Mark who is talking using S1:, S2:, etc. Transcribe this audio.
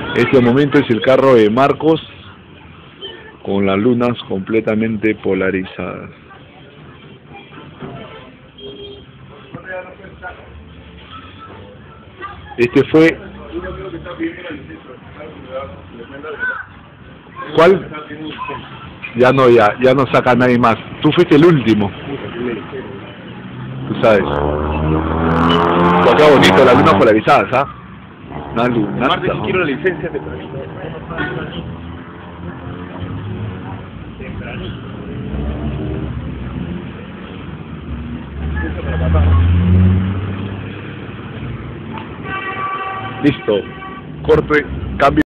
S1: Este momento es el carro de Marcos con las lunas completamente polarizadas. Este fue... ¿Cuál? Ya no saca nadie más. Tú fuiste el último. Tú sabes. Pero qué bonito, las lunas polarizadas, ¿ah? Una luna.
S2: Aparte, si quiero la licencia, te permito.
S1: Listo. Corte, cambio.